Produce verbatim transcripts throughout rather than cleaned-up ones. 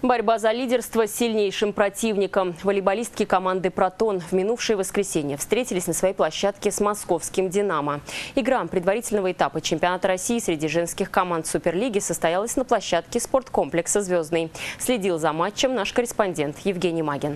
Борьба за лидерство с сильнейшим противником. Волейболистки команды «Протон» в минувшее воскресенье встретились на своей площадке с московским «Динамо». Игра предварительного этапа чемпионата России среди женских команд Суперлиги состоялась на площадке спорткомплекса «Звездный». Следил за матчем наш корреспондент Евгений Магин.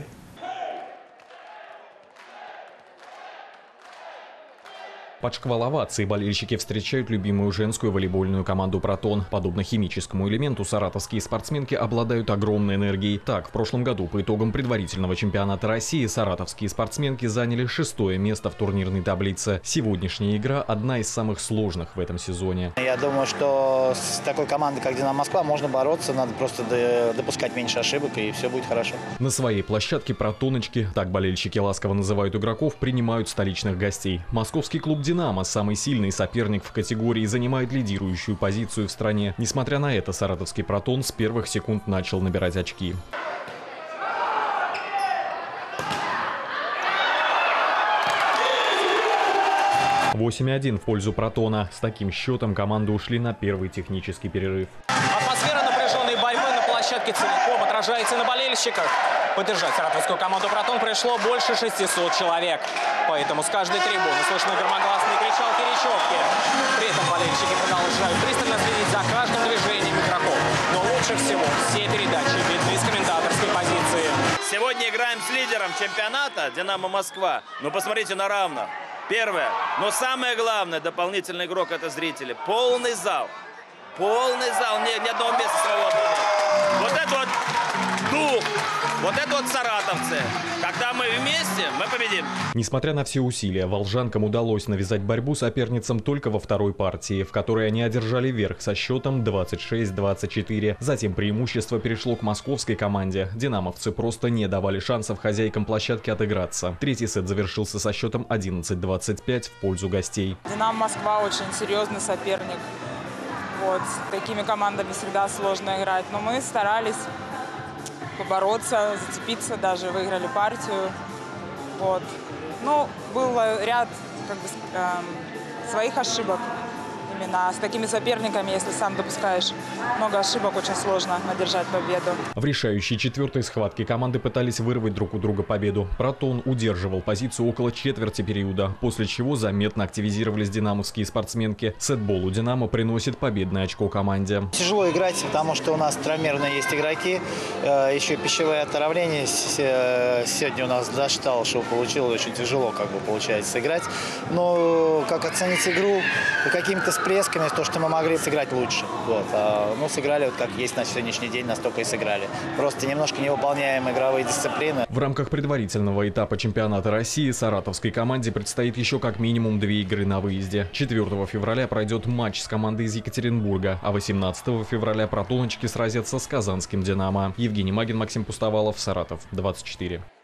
Под шквал оваций болельщики встречают любимую женскую волейбольную команду «Протон». Подобно химическому элементу, саратовские спортсменки обладают огромной энергией. Так, в прошлом году по итогам предварительного чемпионата России саратовские спортсменки заняли шестое место в турнирной таблице. Сегодняшняя игра – одна из самых сложных в этом сезоне. Я думаю, что с такой командой, как «Динамо Москва», можно бороться, надо просто допускать меньше ошибок, и все будет хорошо. На своей площадке «Протоночки», так болельщики ласково называют игроков, принимают столичных гостей. Московский клуб «Динамо», самый сильный соперник в категории, занимает лидирующую позицию в стране. Несмотря на это, саратовский «Протон» с первых секунд начал набирать очки. восемь один в пользу «Протона». С таким счетом команды ушли на первый технический перерыв. Атмосфера напряженной борьбы на площадке целиком отражается на болельщиках. Поддержать саратовскую команду «Протон» пришло больше шестисот человек. Поэтому с каждой трибуны слышны громогласные кричалки и речевки. При этом болельщики продолжают пристально следить за каждым движением игроков. Но лучше всего все передачи видны с комментаторской позиции. Сегодня играем с лидером чемпионата «Динамо Москва». Ну, посмотрите на равных. Первое, но самое главное, дополнительный игрок – это зрители. Полный зал. Полный зал, ни, ни одного места свободного. Вот это вот дух, вот это вот саратовцы. Когда мы вместе, мы победим. Несмотря на все усилия, волжанкам удалось навязать борьбу соперницам только во второй партии, в которой они одержали верх со счетом двадцать шесть двадцать четыре. Затем преимущество перешло к московской команде. Динамовцы просто не давали шансов хозяйкам площадки отыграться. Третий сет завершился со счетом одиннадцать двадцать пять в пользу гостей. «Динамо Москва» очень серьезный соперник. Вот, с такими командами всегда сложно играть. Но мы старались побороться, зацепиться, даже выиграли партию. Вот. Ну, был ряд как бы, э, своих ошибок. Именно с такими соперниками, если сам допускаешь много ошибок, очень сложно одержать победу. В решающей четвертой схватке команды пытались вырвать друг у друга победу. «Протон» удерживал позицию около четверти периода, после чего заметно активизировались динамовские спортсменки. Сетбол у «Динамо» приносит победное очко команде. Тяжело играть, потому что у нас травмированные есть игроки. Еще пищевое отравление сегодня у нас досчитал, что получилось. Очень тяжело как бы получается играть. Но как оценить игру какими-то всплесками, то, что мы могли сыграть лучше. Вот. А, ну, сыграли вот как есть на сегодняшний день, настолько и сыграли. Просто немножко не выполняем игровые дисциплины. В рамках предварительного этапа чемпионата России саратовской команде предстоит еще как минимум две игры на выезде. четвёртого февраля пройдет матч с командой из Екатеринбурга, а восемнадцатого февраля «Протоночки» сразятся с казанским «Динамо». Евгений Магин, Максим Пустовалов, Саратов, двадцать четыре.